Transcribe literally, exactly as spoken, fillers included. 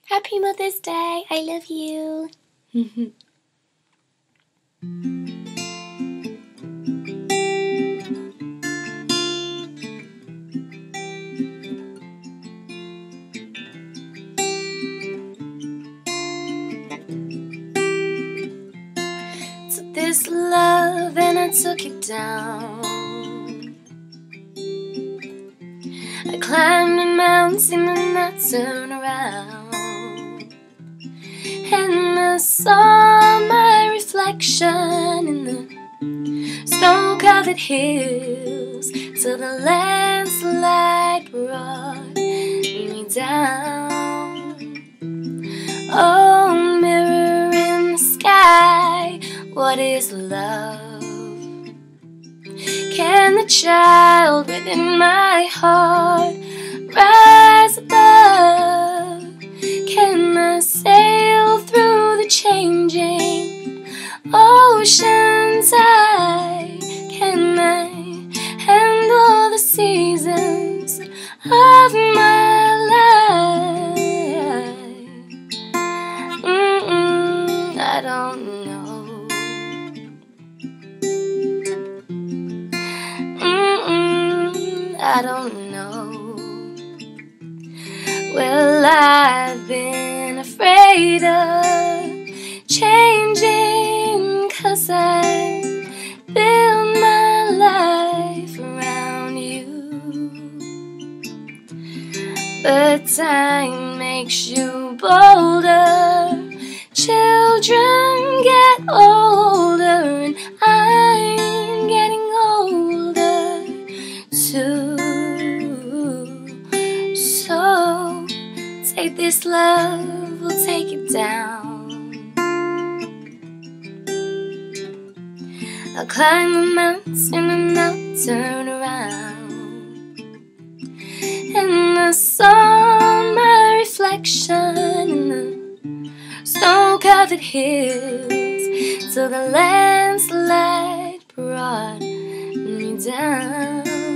Happy Mother's Day. I love you. Took this love and I took it down. I climbed a mountain and I turned around, and I saw my reflection in the snow-covered hills, till the landslide brought me down. Oh, mirror in the sky, what is love? Can the child within my heart rise above? Can I sail through the changing ocean's eye? Can I handle the seasons of my life? Mm-mm, I don't know. I don't know. Well, I've been afraid of changing, 'cause I built my life around you. But time makes you bolder. Children get older, and I'm getting older too. So take this love, we'll take it down. I'll climb the mountain and I'll turn around, and I saw my reflection in the snow-covered hills, till the landslide brought me down.